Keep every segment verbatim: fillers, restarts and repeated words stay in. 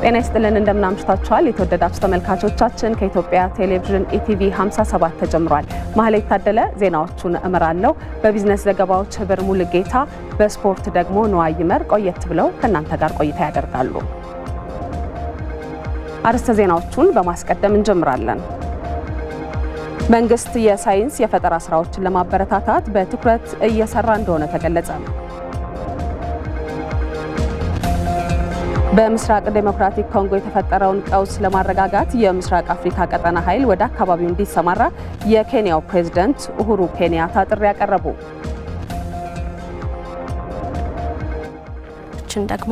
ጤና ይስጥልን እንደምናምሽታችኋል የተወደዳችሁ ተመልካቾቻችን ከኢትዮጵያ ቴሌቪዥን ኢቲቪ ሃምሳ ሰባት ተጀምሯል። ማህሌት ታደለ ዜናዎቹን እመራለሁ። በቢዝነስ ዘገባዎች ህብር ሙሉጌታ፣ በስፖርት ደግሞ ነዋይ ይመር ቆየት ብለው ከናንተ ጋር ቆይታ ያደርጋሉ። አርዕስተ ዜናዎቹን በማስቀደም እንጀምራለን። መንግስት የሳይንስ የፈጠራ ስራዎችን ለማበረታታት በትኩረት እየሰራ እንደሆነ ተገለጸ። በምስራቅ ዴሞክራቲክ ኮንጎ የተፈጠረውን ቀውስ ለማረጋጋት የምስራቅ አፍሪካ ቀጠና ኃይል ወደ አካባቢው እንዲሰማራ የኬንያው ፕሬዝዳንት ኡሁሩ ኬንያታ ጥሪ ያቀረቡ። ችን ደግሞ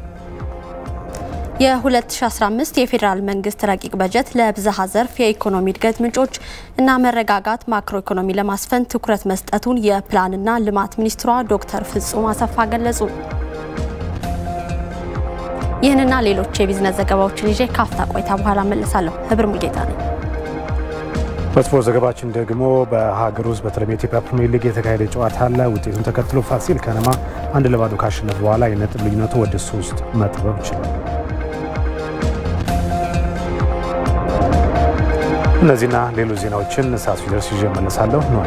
የ2015 የፌደራል መንግስት ረቂቅ በጀት ለብዝሃ ዘርፍ የኢኮኖሚ እድገት ምንጮች እና መረጋጋት ማክሮ ኢኮኖሚ ለማስፈን ትኩረት መስጠቱን የፕላንና ልማት ሚኒስትሯ ዶክተር ፍጹም አሰፋ ገለጹ። ይህንና ሌሎች የቢዝነስ ዘገባዎችን ይዤ ካፍታ ቆይታ በኋላ መለሳለሁ። ህብር ሙሉጌታ ነኝ። በስፖርት ዘገባችን ደግሞ በሀገር ውስጥ በተለይ የኢትዮጵያ ፕሪሚየር ሊግ የተካሄደ ጨዋታ አለ። ውጤቱን ተከትሎ ፋሲል ከነማ አንድ ለባዶ ካሸነፈ በኋላ የነጥብ ልዩነቱ ወደ ሶስት መጥበብ ችሏል። እነዚህና ሌሎች ዜናዎችን ሰዓቱ ሲደርስ ይዤ መለሳለሁ ነው።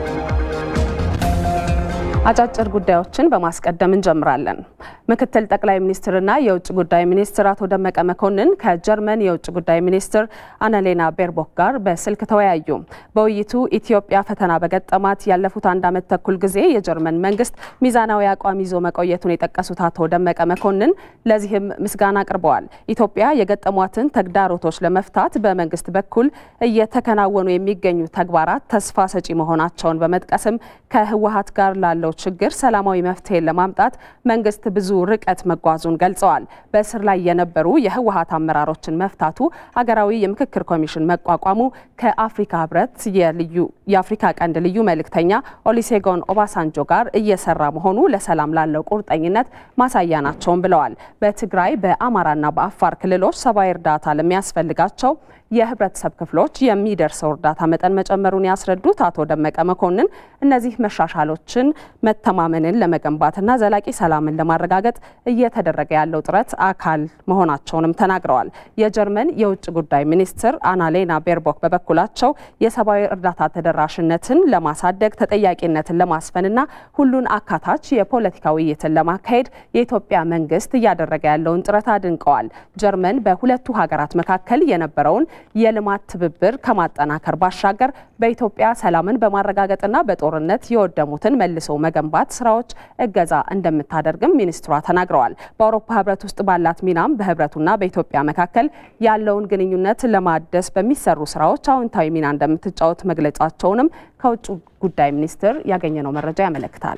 አጫጭር ጉዳዮችን በማስቀደም እንጀምራለን። ምክትል ጠቅላይ ሚኒስትርና የውጭ ጉዳይ ሚኒስትር አቶ ደመቀ መኮንን ከጀርመን የውጭ ጉዳይ ሚኒስትር አናሌና ቤርቦክ ጋር በስልክ ተወያዩ። በውይይቱ ኢትዮጵያ ፈተና በገጠማት ያለፉት አንድ ዓመት ተኩል ጊዜ የጀርመን መንግስት ሚዛናዊ አቋም ይዞ መቆየቱን የጠቀሱት አቶ ደመቀ መኮንን ለዚህም ምስጋና አቅርበዋል። ኢትዮጵያ የገጠሟትን ተግዳሮቶች ለመፍታት በመንግስት በኩል እየተከናወኑ የሚገኙ ተግባራት ተስፋ ሰጪ መሆናቸውን በመጥቀስም ከህወሓት ጋር ላለው ችግር ሰላማዊ መፍትሄ ለማምጣት መንግስት ብዙ ርቀት መጓዙን ገልጸዋል። በእስር ላይ የነበሩ የህወሓት አመራሮችን መፍታቱ፣ ሀገራዊ የምክክር ኮሚሽን መቋቋሙ ከአፍሪካ ህብረት የልዩ የአፍሪካ ቀንድ ልዩ መልእክተኛ ኦሉሴጉን ኦባሳንጆ ጋር እየሰራ መሆኑ ለሰላም ላለው ቁርጠኝነት ማሳያ ናቸውም ብለዋል። በትግራይ በአማራና በአፋር ክልሎች ሰብአዊ እርዳታ ለሚያስፈልጋቸው የህብረተሰብ ክፍሎች የሚደርሰው እርዳታ መጠን መጨመሩን ያስረዱት አቶ ደመቀ መኮንን እነዚህ መሻሻሎችን መተማመንን ለመገንባትና ዘላቂ ሰላምን ለማረጋገጥ እየተደረገ ያለው ጥረት አካል መሆናቸውንም ተናግረዋል። የጀርመን የውጭ ጉዳይ ሚኒስትር አናሌና ቤርቦክ በበኩላቸው የሰብአዊ እርዳታ ተደራሽነትን ለማሳደግ ተጠያቂነትን ለማስፈንና ሁሉን አካታች የፖለቲካ ውይይትን ለማካሄድ የኢትዮጵያ መንግስት እያደረገ ያለውን ጥረት አድንቀዋል። ጀርመን በሁለቱ ሀገራት መካከል የነበረውን የልማት ትብብር ከማጠናከር ባሻገር በኢትዮጵያ ሰላምን በማረጋገጥና በጦርነት የወደሙትን መልሶ መገንባት ስራዎች እገዛ እንደምታደርግም ሚኒስትሯ ተናግረዋል። በአውሮፓ ህብረት ውስጥ ባላት ሚናም በህብረቱና በኢትዮጵያ መካከል ያለውን ግንኙነት ለማደስ በሚሰሩ ስራዎች አዎንታዊ ሚና እንደምትጫወት መግለጻቸውንም ከውጭ ጉዳይ ሚኒስቴር ያገኘነው መረጃ ያመለክታል።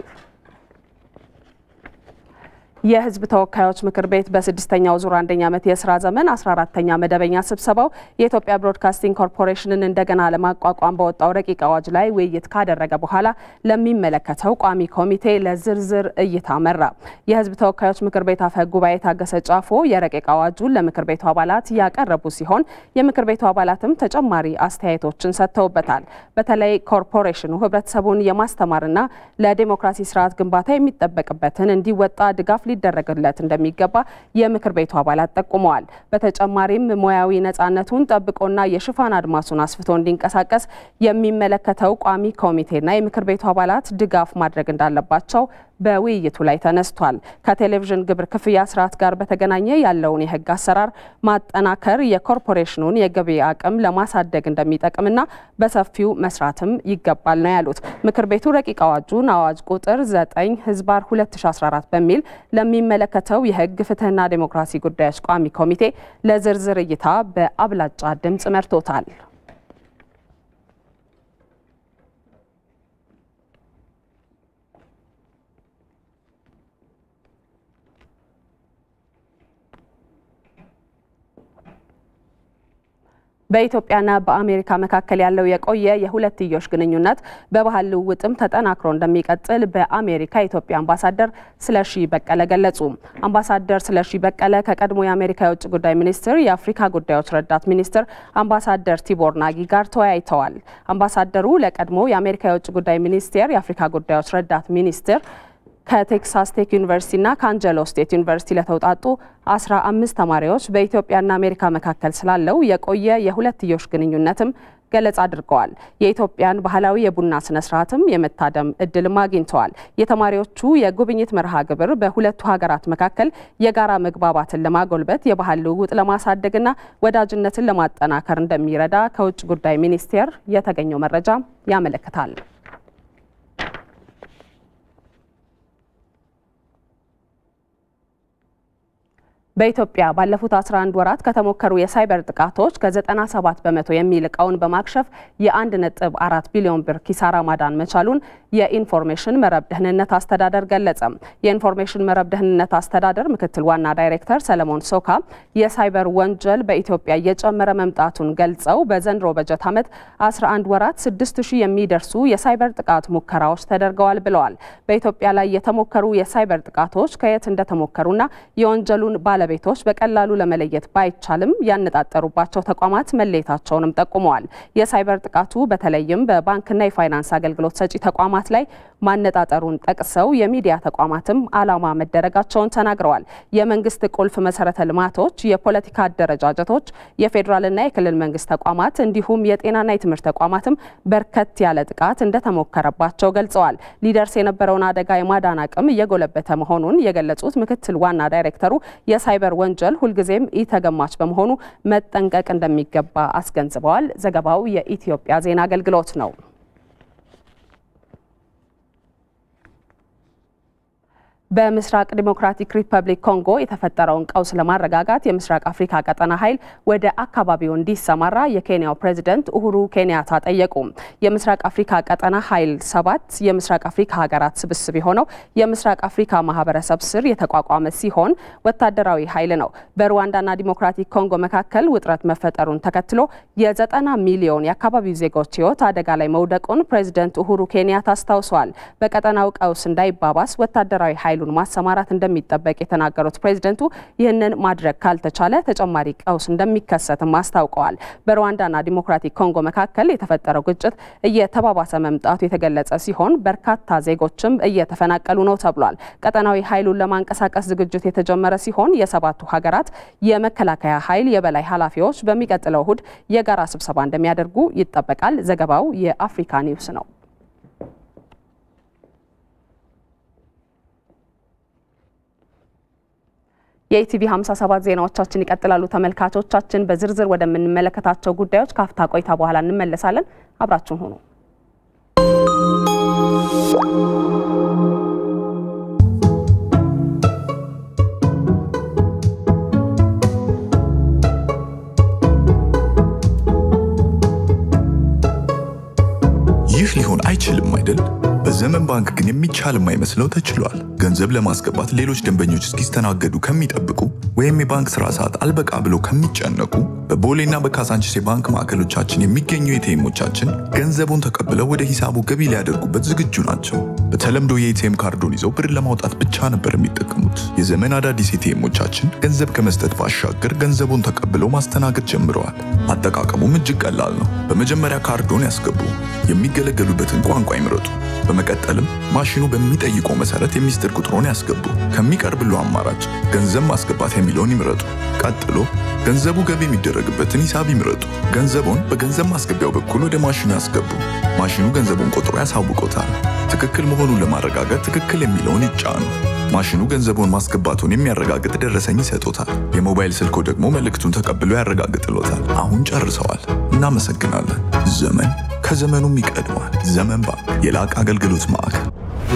የህዝብ ተወካዮች ምክር ቤት በስድስተኛው ዙር አንደኛ ዓመት የሥራ ዘመን አስራ አራተኛ መደበኛ ስብሰባው የኢትዮጵያ ብሮድካስቲንግ ኮርፖሬሽንን እንደገና ለማቋቋም በወጣው ረቂቅ አዋጅ ላይ ውይይት ካደረገ በኋላ ለሚመለከተው ቋሚ ኮሚቴ ለዝርዝር እይታ መራ። የህዝብ ተወካዮች ምክር ቤት አፈ ጉባኤ ታገሰ ጫፎ የረቂቅ አዋጁን ለምክር ቤቱ አባላት ያቀረቡ ሲሆን የምክር ቤቱ አባላትም ተጨማሪ አስተያየቶችን ሰጥተውበታል። በተለይ ኮርፖሬሽኑ ህብረተሰቡን የማስተማርና ለዲሞክራሲ ስርዓት ግንባታ የሚጠበቅበትን እንዲወጣ ድጋፍ ሊደረግለት እንደሚገባ የምክር ቤቱ አባላት ጠቁመዋል። በተጨማሪም ሙያዊ ነጻነቱን ጠብቆና የሽፋን አድማሱን አስፍቶ እንዲንቀሳቀስ የሚመለከተው ቋሚ ኮሚቴና የምክር ቤቱ አባላት ድጋፍ ማድረግ እንዳለባቸው በውይይቱ ላይ ተነስቷል። ከቴሌቪዥን ግብር ክፍያ ስርዓት ጋር በተገናኘ ያለውን የህግ አሰራር ማጠናከር የኮርፖሬሽኑን የገቢ አቅም ለማሳደግ እንደሚጠቅምና በሰፊው መስራትም ይገባል ነው ያሉት። ምክር ቤቱ ረቂቅ አዋጁን አዋጅ ቁጥር ዘጠኝ ህዝባር ሁለት ሺህ አስራ አራት በሚል ለሚመለከተው የህግ ፍትህና ዲሞክራሲ ጉዳዮች ቋሚ ኮሚቴ ለዝርዝር እይታ በአብላጫ ድምጽ መርቶታል። በኢትዮጵያና በአሜሪካ መካከል ያለው የቆየ የሁለትዮሽ ግንኙነት በባህል ልውውጥም ተጠናክሮ እንደሚቀጥል በአሜሪካ የኢትዮጵያ አምባሳደር ስለሺ በቀለ ገለጹ። አምባሳደር ስለሺ በቀለ ከቀድሞ የአሜሪካ የውጭ ጉዳይ ሚኒስትር የአፍሪካ ጉዳዮች ረዳት ሚኒስትር አምባሳደር ቲቦር ናጊ ጋር ተወያይተዋል። አምባሳደሩ ለቀድሞ የአሜሪካ የውጭ ጉዳይ ሚኒስትር የአፍሪካ ጉዳዮች ረዳት ሚኒስትር ከቴክሳስ ቴክ ዩኒቨርሲቲና ከአንጀሎ ስቴት ዩኒቨርሲቲ ለተውጣጡ አስራ አምስት ተማሪዎች በኢትዮጵያና አሜሪካ መካከል ስላለው የቆየ የሁለትዮሽ ግንኙነትም ገለጻ አድርገዋል። የኢትዮጵያን ባህላዊ የቡና ስነ ስርዓትም የመታደም እድልም አግኝተዋል። የተማሪዎቹ የጉብኝት መርሃ ግብር በሁለቱ ሀገራት መካከል የጋራ መግባባትን ለማጎልበት የባህል ልውውጥ ለማሳደግና ወዳጅነትን ለማጠናከር እንደሚረዳ ከውጭ ጉዳይ ሚኒስቴር የተገኘው መረጃ ያመለክታል። በኢትዮጵያ ባለፉት አስራ አንድ ወራት ከተሞከሩ የሳይበር ጥቃቶች ከ97 በመቶ የሚልቀውን በማክሸፍ የ1 ነጥብ አራት ቢሊዮን ብር ኪሳራ ማዳን መቻሉን የኢንፎርሜሽን መረብ ደህንነት አስተዳደር ገለጸ። የኢንፎርሜሽን መረብ ደህንነት አስተዳደር ምክትል ዋና ዳይሬክተር ሰለሞን ሶካ የሳይበር ወንጀል በኢትዮጵያ እየጨመረ መምጣቱን ገልጸው በዘንድሮ በጀት ዓመት አስራ አንድ ወራት ስድስት ሺህ የሚደርሱ የሳይበር ጥቃት ሙከራዎች ተደርገዋል ብለዋል። በኢትዮጵያ ላይ የተሞከሩ የሳይበር ጥቃቶች ከየት እንደተሞከሩና የወንጀሉን ባለ ቤቶች በቀላሉ ለመለየት ባይቻልም ያነጣጠሩባቸው ተቋማት መለየታቸውንም ጠቁመዋል። የሳይበር ጥቃቱ በተለይም በባንክና የፋይናንስ አገልግሎት ሰጪ ተቋማት ላይ ማነጣጠሩን ጠቅሰው የሚዲያ ተቋማትም ዓላማ መደረጋቸውን ተናግረዋል። የመንግስት ቁልፍ መሰረተ ልማቶች፣ የፖለቲካ አደረጃጀቶች፣ የፌዴራልና የክልል መንግስት ተቋማት እንዲሁም የጤናና የትምህርት ተቋማትም በርከት ያለ ጥቃት እንደተሞከረባቸው ገልጸዋል። ሊደርስ የነበረውን አደጋ የማዳን አቅም እየጎለበተ መሆኑን የገለጹት ምክትል ዋና ዳይሬክተሩ የሳይበር ወንጀል ሁልጊዜም ኢተገማች በመሆኑ መጠንቀቅ እንደሚገባ አስገንዝበዋል። ዘገባው የኢትዮጵያ ዜና አገልግሎት ነው። በምስራቅ ዲሞክራቲክ ሪፐብሊክ ኮንጎ የተፈጠረውን ቀውስ ለማረጋጋት የምስራቅ አፍሪካ ቀጠና ኃይል ወደ አካባቢው እንዲሰማራ የኬንያው ፕሬዝዳንት ኡሁሩ ኬንያታ ጠየቁ። የምስራቅ አፍሪካ ቀጠና ኃይል ሰባት የምስራቅ አፍሪካ ሀገራት ስብስብ የሆነው የምስራቅ አፍሪካ ማህበረሰብ ስር የተቋቋመ ሲሆን ወታደራዊ ኃይል ነው። በሩዋንዳና ዲሞክራቲክ ኮንጎ መካከል ውጥረት መፈጠሩን ተከትሎ የዘጠና ሚሊዮን የአካባቢው ዜጎች ህይወት አደጋ ላይ መውደቁን ፕሬዝዳንት ኡሁሩ ኬንያታ አስታውሰዋል። በቀጠናው ቀውስ እንዳይባባስ ወታደራዊ ኃይሉ ማሰማራት እንደሚጠበቅ የተናገሩት ፕሬዝዳንቱ ይህንን ማድረግ ካልተቻለ ተጨማሪ ቀውስ እንደሚከሰትም አስታውቀዋል። በሩዋንዳና ዲሞክራቲክ ኮንጎ መካከል የተፈጠረው ግጭት እየተባባሰ መምጣቱ የተገለጸ ሲሆን በርካታ ዜጎችም እየተፈናቀሉ ነው ተብሏል። ቀጠናዊ ኃይሉን ለማንቀሳቀስ ዝግጅት የተጀመረ ሲሆን የሰባቱ ሀገራት የመከላከያ ኃይል የበላይ ኃላፊዎች በሚቀጥለው እሁድ የጋራ ስብሰባ እንደሚያደርጉ ይጠበቃል። ዘገባው የአፍሪካ ኒውስ ነው። የኢቲቪ ሃምሳ ሰባት ዜናዎቻችን ይቀጥላሉ። ተመልካቾቻችን በዝርዝር ወደምንመለከታቸው ጉዳዮች ካፍታ ቆይታ በኋላ እንመለሳለን። አብራችሁን ሁኑ። ይህ ሊሆን አይችልም አይደል? በዘመን ባንክ ግን የሚቻል የማይመስለው ተችሏል። ገንዘብ ለማስገባት ሌሎች ደንበኞች እስኪስተናገዱ ከሚጠብቁ ወይም የባንክ ስራ ሰዓት አልበቃ ብለው ከሚጨነቁ በቦሌና በካሳንቺስ የባንክ ማዕከሎቻችን የሚገኙ ኤቲኤሞቻችን ገንዘቡን ተቀብለው ወደ ሂሳቡ ገቢ ሊያደርጉበት ዝግጁ ናቸው። በተለምዶ የኤቲኤም ካርዱን ይዘው ብር ለማውጣት ብቻ ነበር የሚጠቀሙት። የዘመን አዳዲስ ኤቲኤሞቻችን ገንዘብ ከመስጠት ባሻገር ገንዘቡን ተቀብለው ማስተናገድ ጀምረዋል። አጠቃቀሙም እጅግ ቀላል ነው። በመጀመሪያ ካርዱን ያስገቡ፣ የሚገለገሉበትን ቋንቋ ይምረጡ። በመቀጠልም ማሽኑ በሚጠይቀው መሰረት የሚስጥር ቁጥሩን ያስገቡ። ከሚቀርብሉ አማራጭ ገንዘብ ማስገባት የሚለውን ይምረጡ። ቀጥሎ ገንዘቡ ገቢ የሚደረግበትን ሂሳብ ይምረጡ። ገንዘቡን በገንዘብ ማስገቢያው በኩል ወደ ማሽኑ ያስገቡ። ማሽኑ ገንዘቡን ቆጥሮ ያሳውቆታል። ትክክል መሆኑን ለማረጋገጥ ትክክል የሚለውን ይጫኑ። ማሽኑ ገንዘቡን ማስገባቱን የሚያረጋግጥ ደረሰኝ ይሰጡታል። የሞባይል ስልኮ ደግሞ መልእክቱን ተቀብሎ ያረጋግጥሎታል። አሁን ጨርሰዋል። እናመሰግናለን። ዘመን ከዘመኑም ይቀድማል። ዘመን ባንክ የላቀ አገልግሎት ማዕከል።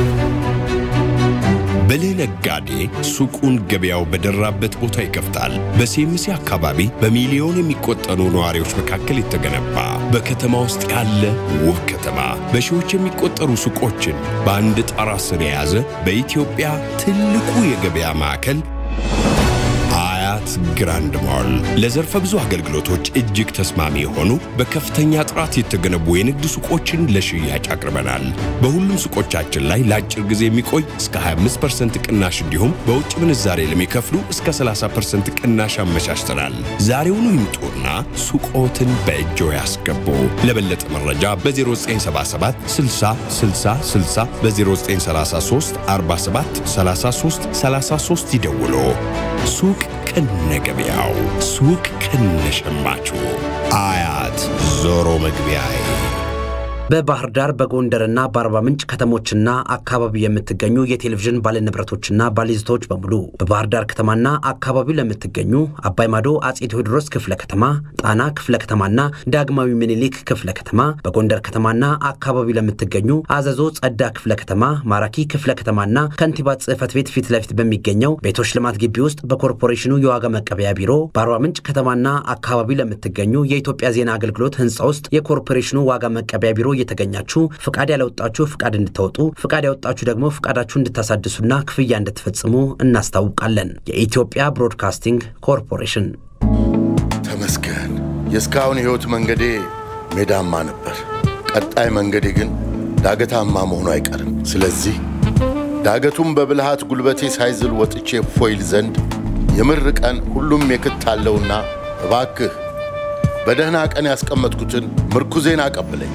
በለነጋዴ ሱቁን ገበያው በደራበት ቦታ ይከፍታል። በሴምሲ አካባቢ በሚሊዮን የሚቆጠሩ ነዋሪዎች መካከል የተገነባ በከተማ ውስጥ ያለ ውብ ከተማ በሺዎች የሚቆጠሩ ሱቆችን በአንድ ጣራ ስር የያዘ በኢትዮጵያ ትልቁ የገበያ ማዕከል አያት ግራንድ ሞል ለዘርፈ ብዙ አገልግሎቶች እጅግ ተስማሚ የሆኑ በከፍተኛ ጥራት የተገነቡ የንግድ ሱቆችን ለሽያጭ አቅርበናል። በሁሉም ሱቆቻችን ላይ ለአጭር ጊዜ የሚቆይ እስከ ሃያ አምስት ፐርሰንት ቅናሽ እንዲሁም በውጭ ምንዛሬ ለሚከፍሉ እስከ ሰላሳ ፐርሰንት ቅናሽ አመቻችተናል። ዛሬውኑ ይምጡና ሱቆትን በእጆ ያስገቡ። ለበለጠ መረጃ በ0977 60 60 60 በ0933 47 33 33 ይደውሉ። ሱቅ ከነገበያው ሱቅ ከነሸማቹ አያት ዞሮ መግቢያዬ በባህር ዳር በጎንደርና በአርባ ምንጭ ከተሞችና አካባቢ የምትገኙ የቴሌቪዥን ባለንብረቶችና ባለይዞታዎች በሙሉ በባህር ዳር ከተማና አካባቢው ለምትገኙ አባይ ማዶ አጼ ቴዎድሮስ ክፍለ ከተማ፣ ጣና ክፍለ ከተማና ዳግማዊ ምኒልክ ክፍለ ከተማ፣ በጎንደር ከተማና አካባቢው ለምትገኙ አዘዞ ጸዳ ክፍለ ከተማ፣ ማራኪ ክፍለ ከተማና ከንቲባ ጽሕፈት ቤት ፊት ለፊት በሚገኘው ቤቶች ልማት ግቢ ውስጥ በኮርፖሬሽኑ የዋጋ መቀበያ ቢሮ፣ በአርባ ምንጭ ከተማና አካባቢው ለምትገኙ የኢትዮጵያ ዜና አገልግሎት ህንጻ ውስጥ የኮርፖሬሽኑ ዋጋ መቀበያ ቢሮ የተገኛችሁ ፍቃድ ያለወጣችሁ ፍቃድ እንድትወጡ ፍቃድ ያወጣችሁ ደግሞ ፍቃዳችሁ እንድታሳድሱና ክፍያ እንድትፈጽሙ እናስታውቃለን። የኢትዮጵያ ብሮድካስቲንግ ኮርፖሬሽን። ተመስገን። የስካውን ህይወት መንገዴ ሜዳማ ነበር። ቀጣይ መንገዴ ግን ዳገታማ መሆኑ አይቀርም። ስለዚህ ዳገቱም በብልሃት ጉልበቴ ሳይዝል ወጥቼ ፎይል ዘንድ የምር ቀን ሁሉም የክታለውና እባክህ በደህና ቀን ያስቀመጥኩትን ምርኩዜን አቀብለኝ።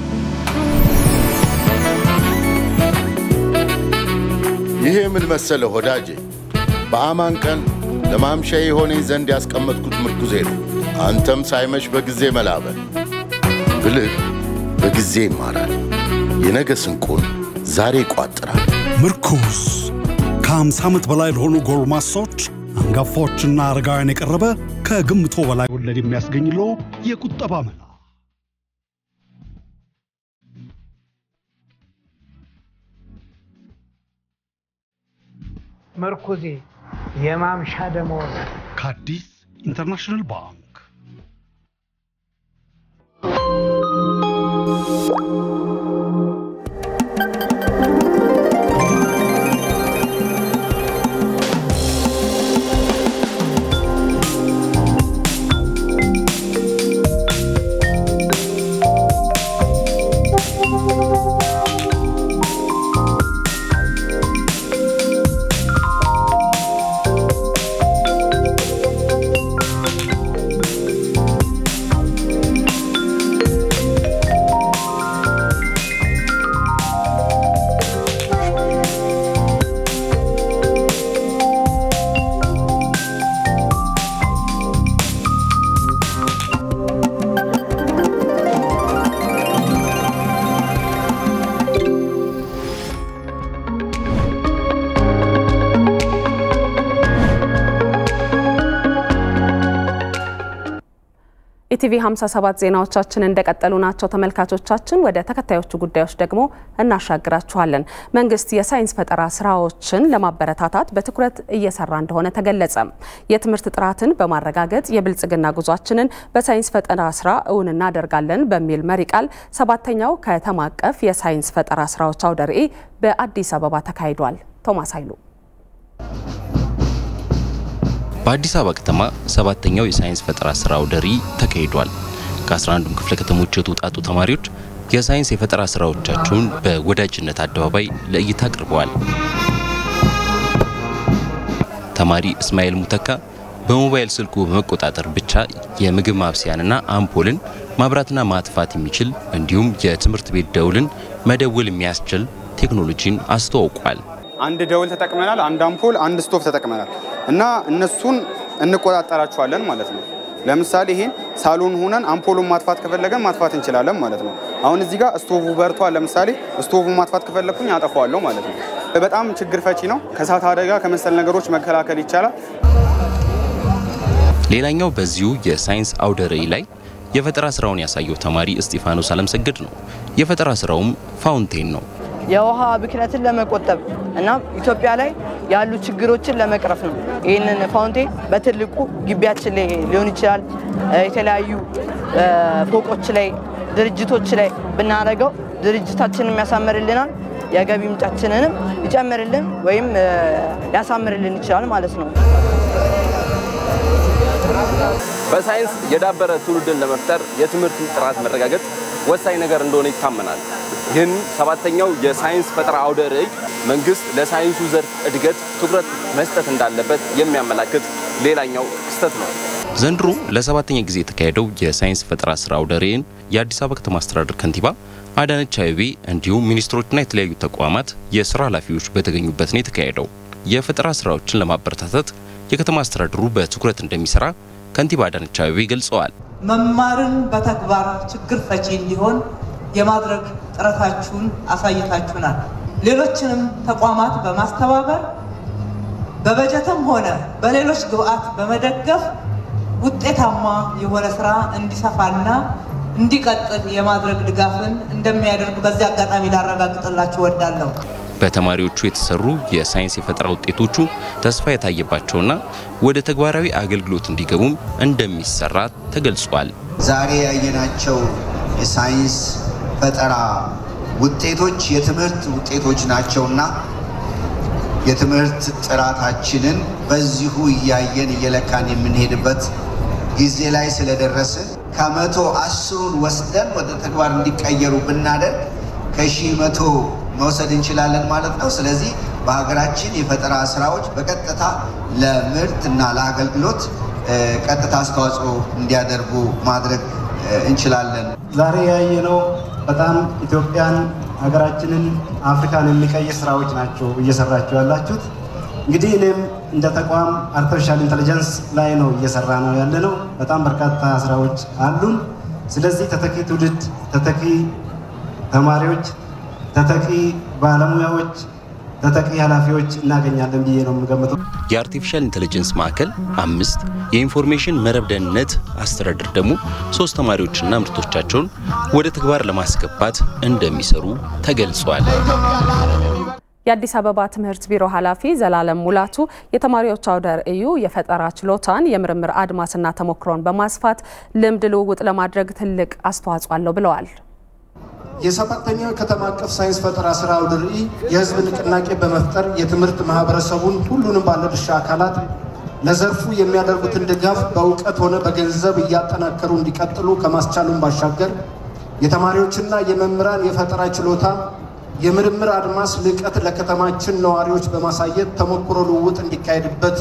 ይሄ ምን መሰለ ወዳጄ፣ በአማን ቀን ለማምሻ የሆነኝ ዘንድ ያስቀመጥኩት ምርኩዜ ነው። አንተም ሳይመሽ በጊዜ መላበል። ብልህ በጊዜ ይማራል፣ የነገ ስንቁን ዛሬ ይቋጥራል። ምርኩዝ ከአምሳ ዓመት በላይ ለሆኑ ጎልማሶች፣ አንጋፋዎችና አረጋውያን የቀረበ ከግምቶ በላይ ወለድ የሚያስገኝለው የቁጠባ መላ። ምርኩዜ የማምሻ ደሞዝ ከአዲስ ኢንተርናሽናል ባንክ። ኢቲቪ ሃምሳ ሰባት ዜናዎቻችን እንደቀጠሉ ናቸው። ተመልካቾቻችን ወደ ተከታዮቹ ጉዳዮች ደግሞ እናሻግራችኋለን። መንግስት የሳይንስ ፈጠራ ስራዎችን ለማበረታታት በትኩረት እየሰራ እንደሆነ ተገለጸ። የትምህርት ጥራትን በማረጋገጥ የብልጽግና ጉዟችንን በሳይንስ ፈጠራ ስራ እውን እናደርጋለን በሚል መሪ ቃል ሰባተኛው ከተማ አቀፍ የሳይንስ ፈጠራ ስራዎች አውደ ርዕይ በአዲስ አበባ ተካሂዷል። ቶማስ ኃይሉ በአዲስ አበባ ከተማ ሰባተኛው የሳይንስ ፈጠራ ስራ አውደ ርዕይ ተካሂዷል። ከአስራ አንዱም ክፍለ ከተሞች የተውጣጡ ተማሪዎች የሳይንስ የፈጠራ ስራዎቻቸውን በወዳጅነት አደባባይ ለእይታ አቅርበዋል። ተማሪ እስማኤል ሙተካ በሞባይል ስልኩ በመቆጣጠር ብቻ የምግብ ማብሰያንና አምፖልን ማብራትና ማጥፋት የሚችል እንዲሁም የትምህርት ቤት ደውልን መደወል የሚያስችል ቴክኖሎጂን አስተዋውቋል። አንድ ደውል ተጠቅመናል፣ አንድ አምፖል፣ አንድ ስቶፍ ተጠቅመናል እና እነሱን እንቆጣጠራቸዋለን ማለት ነው። ለምሳሌ ይሄን ሳሎን ሆነን አምፖሉን ማጥፋት ከፈለገን ማጥፋት እንችላለን ማለት ነው። አሁን እዚህ ጋር ስቶቭ በርቷል። ለምሳሌ ስቶቭን ማጥፋት ከፈለኩኝ አጠፋዋለሁ ማለት ነው። በጣም ችግር ፈቺ ነው። ከእሳት አደጋ ከመሰል ነገሮች መከላከል ይቻላል። ሌላኛው በዚሁ የሳይንስ አውደ ርዕይ ላይ የፈጠራ ስራውን ያሳየው ተማሪ እስጢፋኖስ አለምሰገድ ነው። የፈጠራ ስራውም ፋውንቴን ነው። የውሃ ብክነትን ለመቆጠብ እና ኢትዮጵያ ላይ ያሉ ችግሮችን ለመቅረፍ ነው። ይሄንን ፋውንቴን በትልቁ ግቢያችን ላይ ሊሆን ይችላል፣ የተለያዩ ፎቆች ላይ፣ ድርጅቶች ላይ ብናረጋው ድርጅታችንን ያሳምርልናል፣ የገቢ ምንጫችንንም ይጨምርልን ወይም ያሳምርልን ይችላል ማለት ነው። በሳይንስ የዳበረ ትውልድን ለመፍጠር የትምህርት ጥራት መረጋገጥ ወሳኝ ነገር እንደሆነ ይታመናል። ይህን ሰባተኛው የሳይንስ ፈጠራ አውደ ርዕይ መንግስት ለሳይንሱ ዘርፍ እድገት ትኩረት መስጠት እንዳለበት የሚያመላክት ሌላኛው ክስተት ነው። ዘንድሮ ለሰባተኛ ጊዜ የተካሄደው የሳይንስ ፈጠራ ስራ አውደ ርዕይን የአዲስ አበባ ከተማ አስተዳደር ከንቲባ አዳነች አቤቤ እንዲሁም ሚኒስትሮችና የተለያዩ ተቋማት የስራ ኃላፊዎች በተገኙበት ነው የተካሄደው። የፈጠራ ስራዎችን ለማበረታታት የከተማ አስተዳደሩ በትኩረት እንደሚሰራ ከንቲባ አዳነች አቤቤ ገልጸዋል። መማርን በተግባር ችግር ፈቺ እንዲሆን የማድረግ ጥረታችሁን አሳይታችሁናል። ሌሎችንም ተቋማት በማስተባበር በበጀትም ሆነ በሌሎች ግብአት በመደገፍ ውጤታማ የሆነ ስራ እንዲሰፋና እንዲቀጥል የማድረግ ድጋፍን እንደሚያደርግ በዚህ አጋጣሚ ላረጋግጥላችሁ እወዳለሁ። በተማሪዎቹ የተሰሩ የሳይንስ የፈጠራ ውጤቶቹ ተስፋ የታየባቸውና ወደ ተግባራዊ አገልግሎት እንዲገቡም እንደሚሰራ ተገልጿል። ዛሬ ያየናቸው የሳይንስ ፈጠራ ውጤቶች የትምህርት ውጤቶች ናቸውና የትምህርት ጥራታችንን በዚሁ እያየን እየለካን የምንሄድበት ጊዜ ላይ ስለደረስን ከመቶ አስሩን ወስደን ወደ ተግባር እንዲቀየሩ ብናደርግ ከሺህ መቶ መውሰድ እንችላለን ማለት ነው። ስለዚህ በሀገራችን የፈጠራ ስራዎች በቀጥታ ለምርትና ለአገልግሎት ቀጥታ አስተዋጽኦ እንዲያደርጉ ማድረግ እንችላለን። ዛሬ ያየነው በጣም ኢትዮጵያን ሀገራችንን አፍሪካን የሚቀይር ስራዎች ናቸው እየሰራችሁ ያላችሁት። እንግዲህ እኔም እንደ ተቋም አርቲፊሻል ኢንተለጀንስ ላይ ነው እየሰራ ነው ያለነው። በጣም በርካታ ስራዎች አሉን። ስለዚህ ተተኪ ትውልድ፣ ተተኪ ተማሪዎች፣ ተተኪ ባለሙያዎች፣ ተተኪ ኃላፊዎች እናገኛለን ብዬ ነው የምገምተው። የአርቲፊሻል ኢንተለጀንስ ማዕከል አምስት የኢንፎርሜሽን መረብ ደህንነት አስተዳደር ደግሞ ሶስት ተማሪዎችና ምርቶቻቸውን ወደ ተግባር ለማስገባት እንደሚሰሩ ተገልጿል። የአዲስ አበባ ትምህርት ቢሮ ኃላፊ ዘላለም ሙላቱ የተማሪዎች አውደ ርዕዩ የፈጠራ ችሎታን የምርምር አድማስና ተሞክሮን በማስፋት ልምድ ልውውጥ ለማድረግ ትልቅ አስተዋጽኦ አለው ብለዋል። የሰባተኛው ከተማ አቀፍ ሳይንስ ፈጠራ ስራ አውደ ርዕይ የህዝብ ንቅናቄ በመፍጠር የትምህርት ማህበረሰቡን ሁሉንም ባለድርሻ አካላት ለዘርፉ የሚያደርጉትን ድጋፍ በእውቀት ሆነ በገንዘብ እያጠናከሩ እንዲቀጥሉ ከማስቻሉን ባሻገር የተማሪዎችና የመምህራን የፈጠራ ችሎታ የምርምር አድማስ ልቀት ለከተማችን ነዋሪዎች በማሳየት ተሞክሮ ልውውጥ እንዲካሄድበት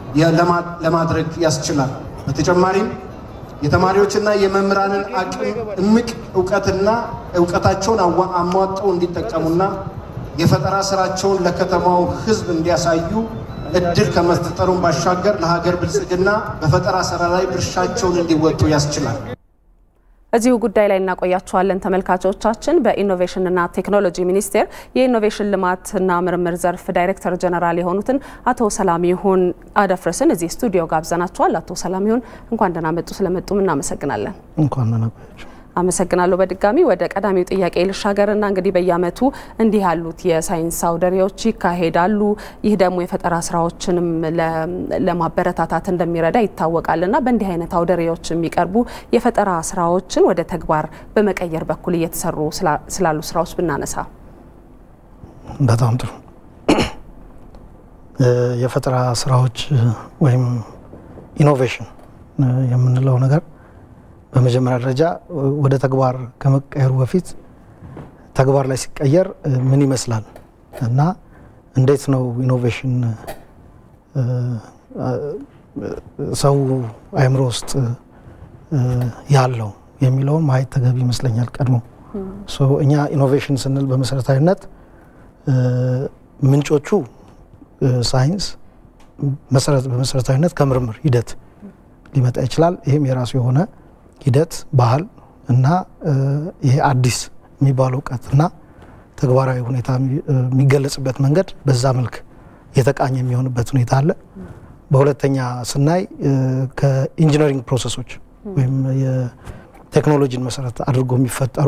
ለማድረግ ያስችላል። በተጨማሪም የተማሪዎችና የመምህራንን አቅም እምቅ እውቀትና እውቀታቸውን አሟጠው እንዲጠቀሙና የፈጠራ ስራቸውን ለከተማው ህዝብ እንዲያሳዩ እድል ከመፍጠሩን ባሻገር ለሀገር ብልጽግና በፈጠራ ስራ ላይ ድርሻቸውን እንዲወጡ ያስችላል። እዚሁ ጉዳይ ላይ እናቆያችኋለን ተመልካቾቻችን። በኢኖቬሽንና ቴክኖሎጂ ሚኒስቴር የኢኖቬሽን ልማትና ምርምር ዘርፍ ዳይሬክተር ጀነራል የሆኑትን አቶ ሰላሚሁን አደፍርስን እዚህ ስቱዲዮ ጋብዘናቸዋል። አቶ ሰላሚሁን እንኳን ደህና መጡ። ስለመጡም እናመሰግናለን። እንኳን ደህና ቆያችሁ። አመሰግናለሁ። በድጋሚ ወደ ቀዳሚው ጥያቄ ልሻገርና እንግዲህ በየአመቱ እንዲህ ያሉት የሳይንስ አውደ ርዕዮች ይካሄዳሉ። ይህ ደግሞ የፈጠራ ስራዎችንም ለማበረታታት እንደሚረዳ ይታወቃልና በእንዲህ አይነት አውደ ርዕዮች የሚቀርቡ የፈጠራ ስራዎችን ወደ ተግባር በመቀየር በኩል እየተሰሩ ስላሉ ስራዎች ብናነሳ በጣም ጥሩ። የፈጠራ ስራዎች ወይም ኢኖቬሽን የምንለው ነገር በመጀመሪያ ደረጃ ወደ ተግባር ከመቀየሩ በፊት ተግባር ላይ ሲቀየር ምን ይመስላል እና እንዴት ነው ኢኖቬሽን ሰው አይምሮ ውስጥ ያለው የሚለውን ማየት ተገቢ ይመስለኛል። ቀድሞ ሶ እኛ ኢኖቬሽን ስንል በመሰረታዊነት ምንጮቹ ሳይንስ መሰረት በመሰረታዊነት ከምርምር ሂደት ሊመጣ ይችላል። ይሄም የራሱ የሆነ ሂደት ባህል እና ይሄ አዲስ የሚባለው እውቀትና ተግባራዊ ሁኔታ የሚገለጽበት መንገድ በዛ መልክ የተቃኘ የሚሆንበት ሁኔታ አለ። በሁለተኛ ስናይ ከኢንጂነሪንግ ፕሮሰሶች ወይም የቴክኖሎጂን መሰረት አድርጎ የሚፈጠሩ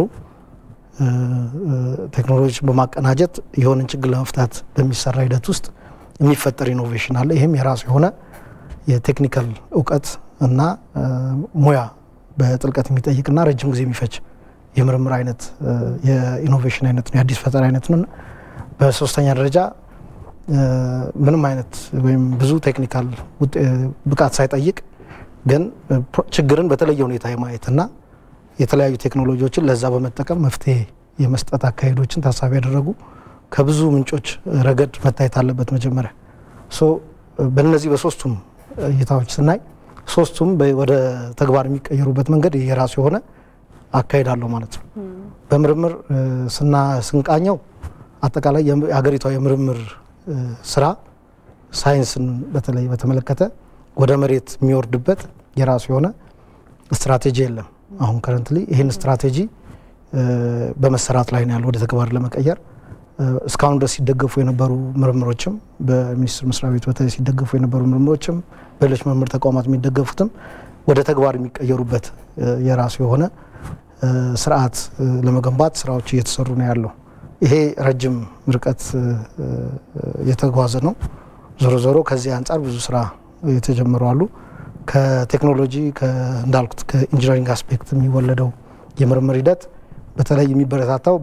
ቴክኖሎጂ በማቀናጀት የሆነን ችግር ለመፍታት በሚሰራ ሂደት ውስጥ የሚፈጠር ኢኖቬሽን አለ። ይሄም የራሱ የሆነ የቴክኒካል እውቀት እና ሙያ በጥልቀት የሚጠይቅና ረጅም ጊዜ የሚፈጅ የምርምር አይነት የኢኖቬሽን አይነት ነው፣ የአዲስ ፈጠራ አይነት ነው። በሶስተኛ ደረጃ ምንም አይነት ወይም ብዙ ቴክኒካል ብቃት ሳይጠይቅ ግን ችግርን በተለየ ሁኔታ የማየትና የተለያዩ ቴክኖሎጂዎችን ለዛ በመጠቀም መፍትሄ የመስጠት አካሄዶችን ታሳቢ ያደረጉ ከብዙ ምንጮች ረገድ መታየት አለበት። መጀመሪያ ሶ በእነዚህ በሶስቱም እይታዎች ስናይ ሶስቱም ወደ ተግባር የሚቀየሩበት መንገድ የራሱ የሆነ አካሄድ አለው ማለት ነው። በምርምር ስና ስንቃኘው አጠቃላይ የሀገሪቷ የምርምር ስራ ሳይንስን በተለይ በተመለከተ ወደ መሬት የሚወርድበት የራሱ የሆነ ስትራቴጂ የለም። አሁን ከረንትሊ ይሄን ስትራቴጂ በመሰራት ላይ ነው ያለው ወደ ተግባር ለመቀየር እስካሁን ድረስ ሲደገፉ የነበሩ ምርምሮችም በሚኒስትር መስሪያ ቤት በተለይ ሲደገፉ የነበሩ ምርምሮችም በሌሎች ምርምር ተቋማት የሚደገፉትም ወደ ተግባር የሚቀየሩበት የራሱ የሆነ ስርዓት ለመገንባት ስራዎች እየተሰሩ ነው ያለው። ይሄ ረጅም ርቀት የተጓዘ ነው። ዞሮ ዞሮ ከዚህ አንፃር ብዙ ስራ የተጀመሩ አሉ። ከቴክኖሎጂ እንዳልኩት ከኢንጂነሪንግ አስፔክት የሚወለደው የምርምር ሂደት በተለይ የሚበረታታው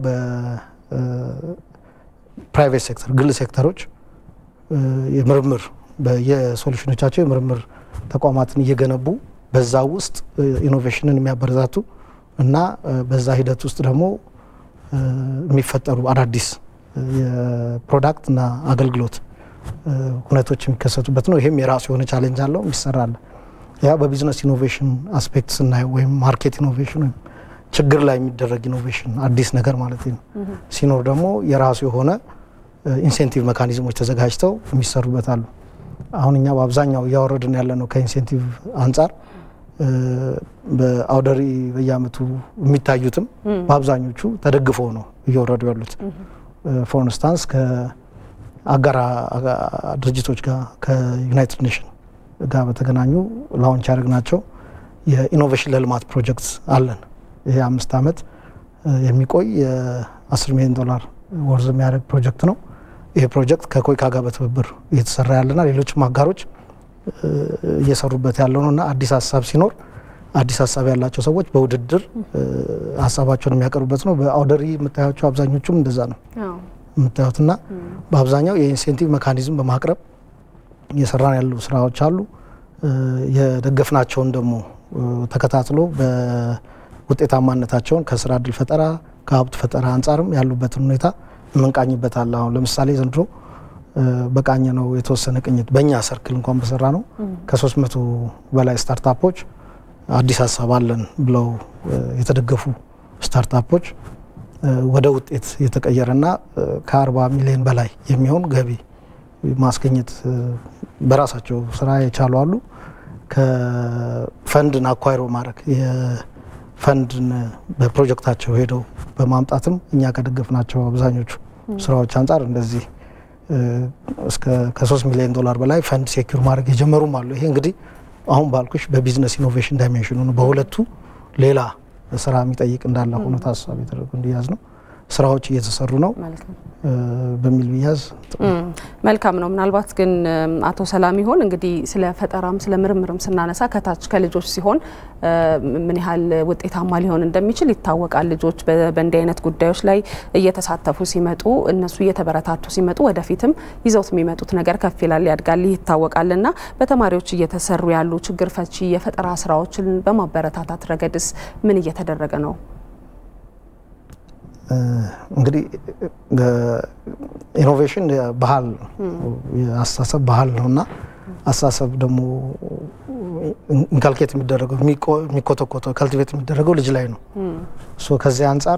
በፕራይቬት ሴክተር ግል ሴክተሮች የምርምር በየሶሉሽኖቻቸው የምርምር ተቋማትን እየገነቡ በዛ ውስጥ ኢኖቬሽንን የሚያበረታቱ እና በዛ ሂደት ውስጥ ደግሞ የሚፈጠሩ አዳዲስ የፕሮዳክት እና አገልግሎት ሁነቶች የሚከሰቱበት ነው። ይሄም የራሱ የሆነ ቻሌንጅ አለው የሚሰራል። ያ በቢዝነስ ኢኖቬሽን አስፔክት ስናየው ወይም ማርኬት ኢኖቬሽን ወይም ችግር ላይ የሚደረግ ኢኖቬሽን አዲስ ነገር ማለት ነው ሲኖር ደግሞ የራሱ የሆነ ኢንሴንቲቭ ሜካኒዝሞች ተዘጋጅተው የሚሰሩበት አሉ። አሁን እኛ በአብዛኛው እያወረድን ያለ ነው ከኢንሴንቲቭ አንፃር በአውደሪ በየአመቱ የሚታዩትም በአብዛኞቹ ተደግፈው ነው እየወረዱ ያሉት። ፎር ኢንስታንስ ከአጋራ ድርጅቶች ጋር ከዩናይትድ ኔሽን ጋር በተገናኙ ላውንች ያደረግናቸው የኢኖቬሽን ለልማት ፕሮጀክት አለን። ይሄ አምስት አመት የሚቆይ የ10 ሚሊዮን ዶላር ወርዝ የሚያደርግ ፕሮጀክት ነው። ይሄ ፕሮጀክት ከኮይካ ጋር በትብብር እየተሰራ ያለና ሌሎችም አጋሮች እየሰሩበት ያለው ነውና አዲስ ሀሳብ ሲኖር አዲስ ሀሳብ ያላቸው ሰዎች በውድድር ሀሳባቸውን የሚያቀርቡበት ነው። በአውደሪ የምታያቸው አብዛኞቹም እንደዛ ነው የምታዩትና በአብዛኛው የኢንሴንቲቭ ሜካኒዝም በማቅረብ እየሰራን ያሉ ስራዎች አሉ። የደገፍናቸውን ደግሞ ተከታትሎ በውጤታማነታቸውን ከስራ እድል ፈጠራ ከሀብት ፈጠራ አንጻርም ያሉበትን ሁኔታ መንቃኝበት አለ። አሁን ለምሳሌ ዘንድሮ በቃኘ ነው የተወሰነ ቅኝት በእኛ ሰርክል እንኳን በሰራ ነው ከሶስት መቶ በላይ ስታርታፖች አዲስ ሀሳብ አለን ብለው የተደገፉ ስታርታፖች ወደ ውጤት የተቀየረና ከ40 ሚሊዮን በላይ የሚሆን ገቢ ማስገኘት በራሳቸው ስራ የቻሉ አሉ። ከፈንድን አኳይሮ ማድረግ የፈንድን በፕሮጀክታቸው ሄደው በማምጣትም እኛ ከደገፍናቸው አብዛኞቹ ስራዎች አንጻር እንደዚህ እስከ ከ3 ሚሊዮን ዶላር በላይ ፈንድ ሴኩር ማድረግ የጀመሩም አሉ። ይሄ እንግዲህ አሁን ባልኩሽ በቢዝነስ ኢኖቬሽን ዳይሜንሽኑ ነው። በሁለቱ ሌላ ስራ የሚጠይቅ እንዳለ ሆኖ ታሳቢ ተደርጎ እንዲያዝ ነው ስራዎች እየተሰሩ ነው በሚል ቢያዝ መልካም ነው። ምናልባት ግን አቶ ሰላም ይሆን እንግዲህ ስለ ፈጠራም ስለ ምርምርም ስናነሳ ከታች ከልጆች ሲሆን ምን ያህል ውጤታማ ሊሆን እንደሚችል ይታወቃል። ልጆች በእንዲህ አይነት ጉዳዮች ላይ እየተሳተፉ ሲመጡ እነሱ እየተበረታቱ ሲመጡ ወደፊትም ይዘውት የሚመጡት ነገር ከፍ ይላል ያድጋል ይታወቃልና በተማሪዎች እየተሰሩ ያሉ ችግር ፈቺ የፈጠራ ስራዎችን በማበረታታት ረገድስ ምን እየተደረገ ነው? እንግዲህ ኢኖቬሽን ባህል የአስተሳሰብ ባህል ነውና አስተሳሰብ ደግሞ ኢንካልኬት የሚደረገው የሚኮተኮተው ካልቲቬት የሚደረገው ልጅ ላይ ነው። ሶ ከዚህ አንፃር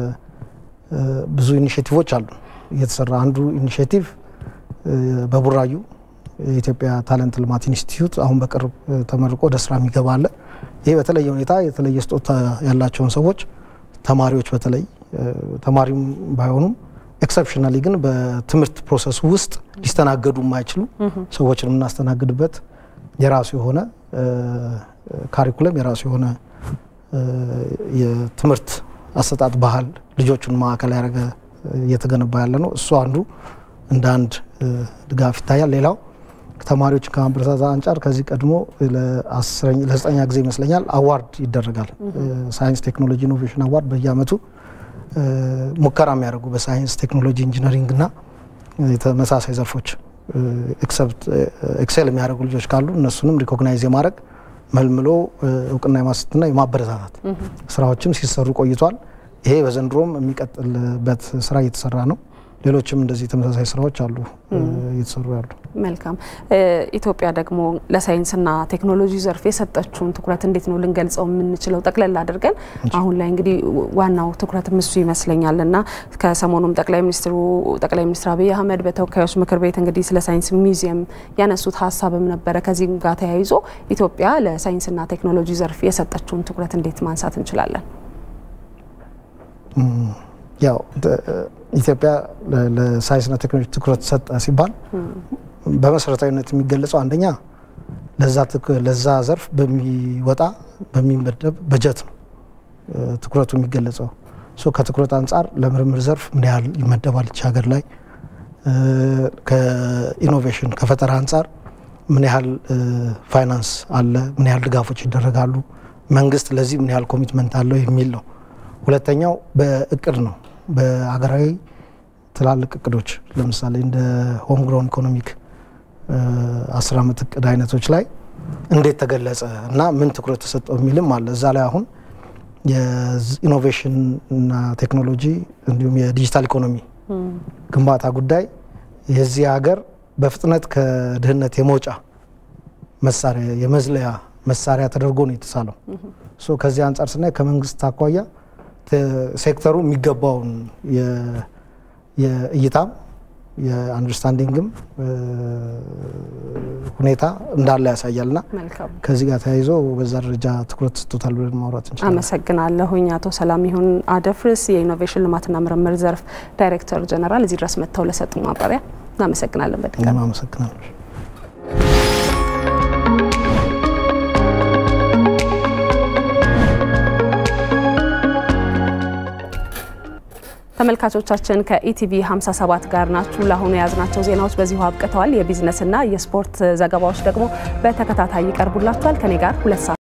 ብዙ ኢኒሼቲቮች አሉ እየተሰራ። አንዱ ኢኒሼቲቭ በቡራዩ የኢትዮጵያ ታለንት ልማት ኢንስቲትዩት አሁን በቅርብ ተመርቆ ወደ ስራ የሚገባ አለ። ይሄ በተለየ ሁኔታ የተለየ ስጦታ ያላቸውን ሰዎች ተማሪዎች በተለይ ተማሪም ባይሆኑም ኤክሰፕሽናሊ ግን በትምህርት ፕሮሰስ ውስጥ ሊስተናገዱ የማይችሉ ሰዎችን እናስተናግድበት የራሱ የሆነ ካሪኩለም የራሱ የሆነ የትምህርት አሰጣጥ ባህል ልጆቹን ማዕከል ያደረገ እየተገነባ ያለ ነው። እሱ አንዱ እንደ አንድ ድጋፍ ይታያል። ሌላው ተማሪዎች ከማበረታታት አንጻር ከዚህ ቀድሞ ለዘጠኛ ጊዜ ይመስለኛል አዋርድ ይደረጋል። ሳይንስ ቴክኖሎጂ ኢኖቬሽን አዋርድ በየአመቱ ሙከራ የሚያደርጉ በሳይንስ ቴክኖሎጂ ኢንጂነሪንግ እና የተመሳሳይ ዘርፎች ኤክሰፕት ኤክሴል የሚያደርጉ ልጆች ካሉ እነሱንም ሪኮግናይዝ የማድረግ መልምሎ እውቅና የማስጠትና የማበረታታት ስራዎችም ሲሰሩ ቆይቷል። ይሄ በዘንድሮም የሚቀጥልበት ስራ እየተሰራ ነው። ሌሎችም እንደዚህ ተመሳሳይ ስራዎች አሉ እየተሰሩ ያሉ። መልካም ኢትዮጵያ ደግሞ ለሳይንስና ቴክኖሎጂ ዘርፍ የሰጠችውን ትኩረት እንዴት ነው ልንገልጸው የምንችለው? ጠቅለል አድርገን አሁን ላይ እንግዲህ ዋናው ትኩረት ምሱ ይመስለኛልና ከሰሞኑም ጠቅላይ ሚኒስትሩ ጠቅላይ ሚኒስትር አብይ አህመድ በተወካዮች ምክር ቤት እንግዲህ ስለ ሳይንስ ሚውዚየም ያነሱት ሀሳብም ነበረ። ከዚህ ጋር ተያይዞ ኢትዮጵያ ለሳይንስና ቴክኖሎጂ ዘርፍ የሰጠችውን ትኩረት እንዴት ማንሳት እንችላለን? ያው ኢትዮጵያ ለሳይንስና ቴክኖሎጂ ትኩረት ሰጠ ሲባል በመሰረታዊነት የሚገለጸው አንደኛ ለዛ ለዛ ዘርፍ በሚወጣ በሚመደብ በጀት ነው ትኩረቱ የሚገለጸው። ሶ ከትኩረት አንፃር ለምርምር ዘርፍ ምን ያህል ይመደባል እቺ ሀገር ላይ፣ ከኢኖቬሽን ከፈጠራ አንፃር ምን ያህል ፋይናንስ አለ፣ ምን ያህል ድጋፎች ይደረጋሉ፣ መንግስት ለዚህ ምን ያህል ኮሚትመንት አለው የሚል ነው። ሁለተኛው በእቅድ ነው። በአገራዊ ትላልቅ እቅዶች ለምሳሌ እንደ ሆም ግሮን ኢኮኖሚክ አስር አመት እቅድ አይነቶች ላይ እንዴት ተገለጸ እና ምን ትኩረት ተሰጠው የሚልም አለ። እዛ ላይ አሁን የኢኖቬሽን እና ቴክኖሎጂ እንዲሁም የዲጂታል ኢኮኖሚ ግንባታ ጉዳይ የዚህ ሀገር በፍጥነት ከድህነት የመውጫ መሳሪያ የመዝለያ መሳሪያ ተደርጎ ነው የተሳለው። ሶ ከዚህ አንፃር ስናይ ከመንግስት አኳያ ሴክተሩ የሚገባውን የእይታም የአንደርስታንዲንግም ሁኔታ እንዳለ ያሳያልና ከዚህ ጋር ተያይዞ በዛ ደረጃ ትኩረት ሰጥቶታል ብለን ማውራት እንችላለን። አመሰግናለሁኝ አቶ ሰላሚሁን አደፍርስ የኢኖቬሽን ልማትና ምርምር ዘርፍ ዳይሬክተር ጀነራል እዚህ ድረስ መጥተው ለሰጡ ማብራሪያ እናመሰግናለን። በድጋሚ አመሰግናለሁ። ተመልካቾቻችን ከኢቲቪ ሃምሳ ሰባት ጋር ናችሁ። ለአሁኑ ያዝናቸው ዜናዎች በዚሁ አብቅተዋል። የቢዝነስና የስፖርት ዘገባዎች ደግሞ በተከታታይ ይቀርቡላችኋል። ከኔ ጋር ሁለት